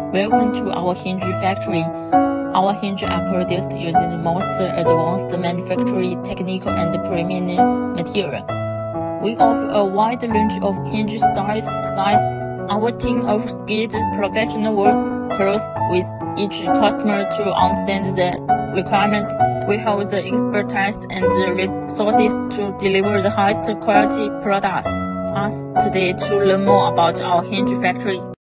Welcome to our hinge factory. Our hinges are produced using the most advanced manufacturing technique and premium material. We offer a wide range of hinge styles, sizes. Our team of skilled professionals works close with each customer to understand the requirements. We have the expertise and the resources to deliver the highest quality products. Ask today to learn more about our hinge factory.